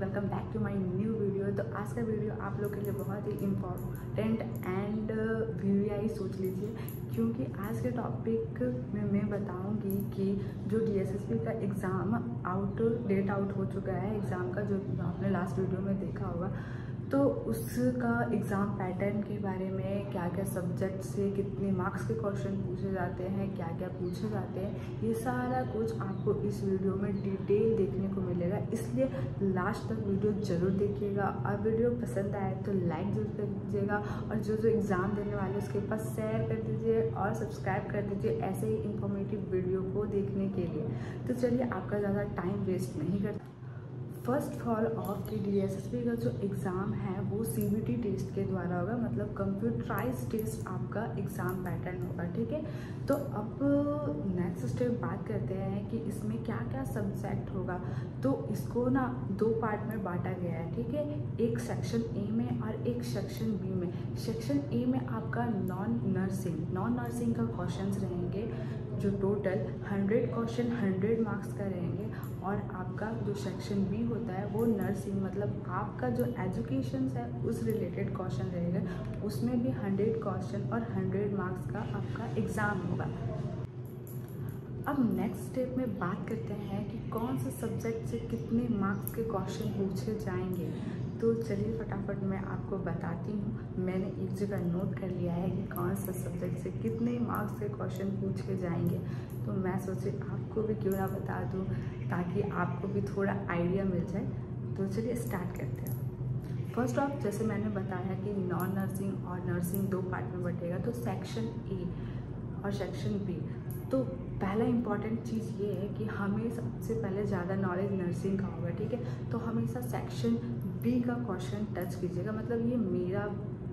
Welcome back to my new video. तो आज का वीडियो आप लोग के लिए बहुत ही इम्पॉर्टेंट एंड वीआई सोच लीजिए, क्योंकि आज के टॉपिक में मैं बताऊंगी कि जो डीएसएसपी का एग्ज़ाम डेट आउट हो चुका है एग्ज़ाम का, जो आपने लास्ट वीडियो में देखा होगा, तो उसका एग्ज़ाम पैटर्न के बारे में, क्या क्या सब्जेक्ट से कितने मार्क्स के क्वेश्चन पूछे जाते हैं, क्या क्या पूछे जाते हैं, ये सारा कुछ आपको इस वीडियो में डिटेल देखने को मिलेगा। इसलिए लास्ट तक वीडियो ज़रूर देखिएगा और वीडियो पसंद आए तो लाइक ज़रूर कर दीजिएगा और जो एग्ज़ाम देने वाले उसके पास शेयर कर दीजिए और सब्सक्राइब कर दीजिए ऐसे ही इंफॉर्मेटिव वीडियो को देखने के लिए। तो चलिए आपका ज़्यादा टाइम वेस्ट नहीं करता। फर्स्ट फॉल ऑफ की डीएसएसपी का जो एग्ज़ाम है वो सीबीटी टेस्ट के द्वारा होगा, मतलब कंप्यूटराइज टेस्ट आपका एग्ज़ाम पैटर्न होगा। ठीक है, तो अब नेक्स्ट स्टेप बात करते हैं कि इसमें क्या क्या सब्जेक्ट होगा। तो इसको ना दो पार्ट में बांटा गया है। ठीक है, एक सेक्शन ए में और एक सेक्शन बी में। सेक्शन ए में आपका नॉन नर्सिंग का क्वेश्चंस रहेंगे, जो टोटल 100 क्वेश्चन 100 मार्क्स का रहेंगे। और आपका जो सेक्शन बी होता है वो नर्सिंग, मतलब आपका जो एजुकेशन है उस रिलेटेड क्वेश्चन रहेगा, उसमें भी 100 क्वेश्चन और 100 मार्क्स का आपका एग्ज़ाम होगा। अब नेक्स्ट स्टेप में बात करते हैं कि कौन से सब्जेक्ट से कितने मार्क्स के क्वेश्चन पूछे जाएंगे। तो चलिए फटाफट मैं आपको बताती हूँ। मैंने एक जगह नोट कर लिया है कि कौन सा सब्जेक्ट से कितने मार्क्स के क्वेश्चन पूछे जाएंगे। तो मैं सोची आपको भी क्यों ना बता दूँ, ताकि आपको भी थोड़ा आइडिया मिल जाए। तो चलिए स्टार्ट करते हैं। फर्स्ट ऑफ, जैसे मैंने बताया कि नॉन नर्सिंग और नर्सिंग दो पार्ट में बटेगा, तो सेक्शन ए और सेक्शन बी। तो पहला इम्पॉर्टेंट चीज़ ये है कि हमें सबसे पहले ज़्यादा नॉलेज नर्सिंग का होगा। ठीक है, तो हमेशा सेक्शन बी का क्वेश्चन टच कीजिएगा। मतलब ये मेरा,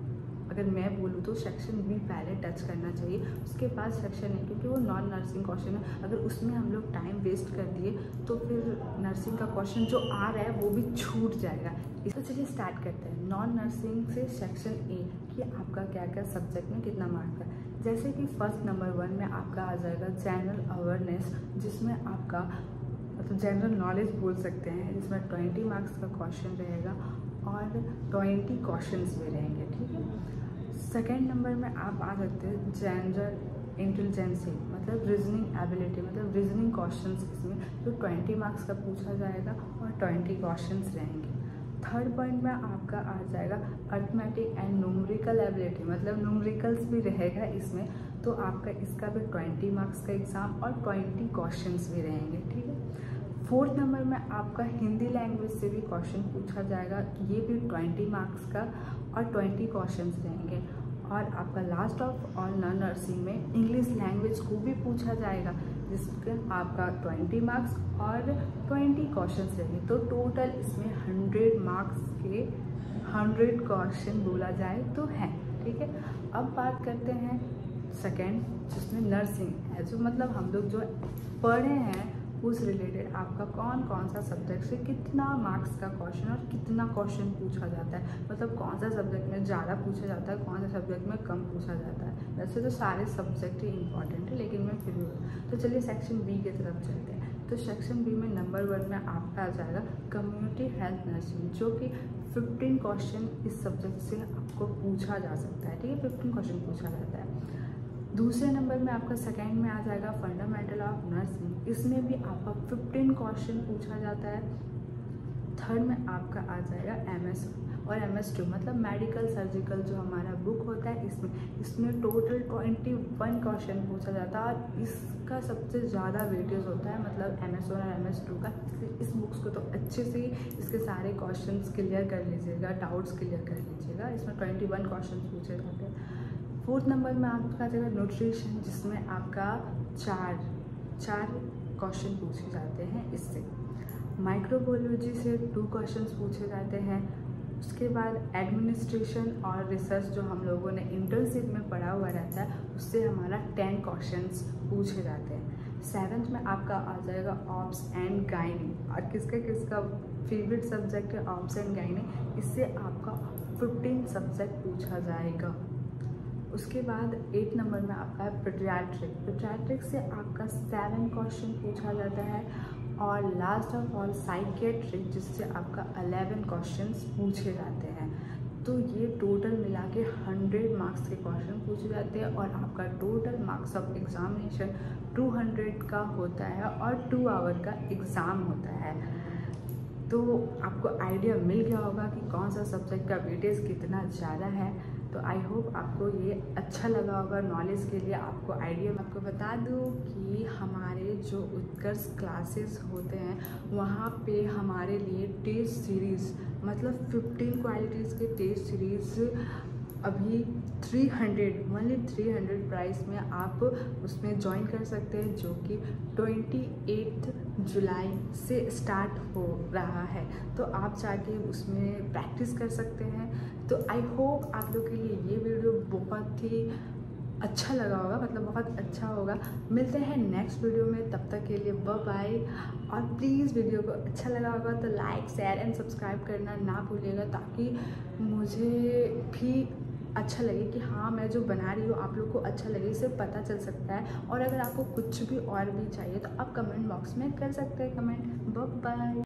अगर मैं बोलूँ तो सेक्शन बी पहले टच करना चाहिए, उसके बाद सेक्शन ए, क्योंकि वो नॉन नर्सिंग क्वेश्चन है। अगर उसमें हम लोग टाइम वेस्ट कर दिए तो फिर नर्सिंग का क्वेश्चन जो आ रहा है वो भी छूट जाएगा। इसको चलिए स्टार्ट करते हैं। नॉन नर्सिंग से सेक्शन ए कि आपका क्या क्या सब्जेक्ट में कितना मार्क्स है। जैसे कि फर्स्ट नंबर 1 में आपका आ जाएगा जनरल अवेयरनेस, जिसमें आपका मतलब जनरल नॉलेज बोल सकते हैं, जिसमें 20 मार्क्स का क्वेश्चन रहेगा और 20 क्वेश्चंस भी रहेंगे। ठीक है, सेकेंड नंबर में आप आ सकते हैं जनरल इंटेलिजेंसी, मतलब रीजनिंग एबिलिटी, मतलब रीजनिंग क्वेश्चंस, इसमें तो 20 मार्क्स का पूछा जाएगा और 20 क्वेश्चंस रहेंगे। थर्ड पॉइंट में आपका आ जाएगा अर्थमेटिक एंड न्यूमेरिकल एबिलिटी, मतलब न्यूमेरिकल्स भी रहेगा इसमें, तो आपका इसका भी 20 मार्क्स का एग्ज़ाम और 20 क्वेश्चंस भी रहेंगे। ठीक है, फोर्थ नंबर में आपका हिंदी लैंग्वेज से भी क्वेश्चन पूछा जाएगा, ये भी 20 मार्क्स का और 20 क्वेश्चंस रहेंगे। और आपका last of all non nursing में इंग्लिश लैंग्वेज को भी पूछा जाएगा, जिसके आपका 20 मार्क्स और 20 क्वेश्चंस रहेंगे। तो टोटल इसमें 100 मार्क्स के 100 क्वेश्चन बोला जाए तो है। ठीक है, अब बात करते हैं सेकेंड, जिसमें नर्सिंग है, जो मतलब हम लोग जो पढ़े हैं उस रिलेटेड आपका कौन कौन सा सब्जेक्ट से कितना मार्क्स का क्वेश्चन और कितना क्वेश्चन पूछा जाता है, मतलब कौन सा सब्जेक्ट में ज़्यादा पूछा जाता है, कौन सा सब्जेक्ट में कम पूछा जाता है। वैसे तो सारे सब्जेक्ट ही इंपॉर्टेंट है, लेकिन मैं फिर भी। तो चलिए सेक्शन बी की तरफ चलते हैं। तो सेक्शन बी में नंबर 1 में आपका आ जाएगा कम्युनिटी हेल्थ नर्सिंग, जो कि 15 क्वेश्चन इस सब्जेक्ट से आपको पूछा जा सकता है। ठीक है, 15 क्वेश्चन पूछा जाता है। दूसरे नंबर में आपका सेकेंड में आ जाएगा फंडामेंटल ऑफ नर्सिंग, इसमें भी आपका 15 क्वेश्चन पूछा जाता है। थर्ड में आपका आ जाएगा MS और MS2, मतलब मेडिकल सर्जिकल जो हमारा बुक होता है, इसमें टोटल 21 क्वेश्चन पूछा जाता है और इसका सबसे ज़्यादा वेटेज होता है, मतलब MS1 और MS2 का। इस बुक्स को तो अच्छे से इसके सारे क्वेश्चंस क्लियर कर लीजिएगा, डाउट्स क्लियर कर लीजिएगा। इसमें 21 क्वेश्चन पूछे जाते हैं। फोर्थ नंबर में आपका आ जाएगा न्यूट्रिशन, जिसमें आपका चार क्वेश्चन पूछे जाते हैं इससे। माइक्रोबायोलॉजी से 2 क्वेश्चंस पूछे जाते हैं। उसके बाद एडमिनिस्ट्रेशन और रिसर्च जो हम लोगों ने इंटर्नशिप में पढ़ा हुआ रहता है, उससे हमारा 10 क्वेश्चंस पूछे जाते हैं। सेवन्थ में आपका आ जाएगा ऑब्स एंड गायनी, और किसका फेवरेट सब्जेक्ट है ऑब्स एंड गायनी, इससे आपका 15 सब्जेक्ट पूछा जाएगा। उसके बाद 8 नंबर में आपका है पेडियाट्रिक से आपका 7 क्वेश्चन पूछा जाता है। और लास्ट ऑफ ऑल साइकेट्रिक, जिससे आपका 11 क्वेश्चंस पूछे जाते हैं। तो ये टोटल मिला के 100 मार्क्स के क्वेश्चन पूछे जाते हैं और आपका टोटल मार्क्स ऑफ एग्जामिनेशन 200 का होता है और 2 आवर का एग्ज़ाम होता है। तो आपको आइडिया मिल गया होगा कि कौन सा सब्जेक्ट का वेटेज कितना ज़्यादा है। तो आई होप आपको ये अच्छा लगा होगा। नॉलेज के लिए आपको आइडिया, मैं आपको बता दूँ कि हमारे जो उत्कर्ष क्लासेस होते हैं वहाँ पे हमारे लिए टेस्ट सीरीज़ मतलब 15 क्वालिटीज़ के टेस्ट सीरीज़ अभी 300 प्राइस में आप उसमें ज्वाइन कर सकते हैं, जो कि 28 जुलाई से स्टार्ट हो रहा है। तो आप जाके उसमें प्रैक्टिस कर सकते हैं। तो आई होप आप लोग के लिए ये वीडियो बहुत ही अच्छा लगा होगा, मतलब बहुत अच्छा होगा। मिलते हैं नेक्स्ट वीडियो में, तब तक के लिए बाय बाय। और प्लीज़ वीडियो को अच्छा लगा होगा तो लाइक, शेयर एंड सब्सक्राइब करना ना भूलिएगा, ताकि मुझे भी अच्छा लगे कि हाँ मैं जो बना रही हूँ आप लोग को अच्छा लगे, इससे पता चल सकता है। और अगर आपको कुछ भी और भी चाहिए तो आप कमेंट बॉक्स में कर सकते हैं कमेंट। Bye bye.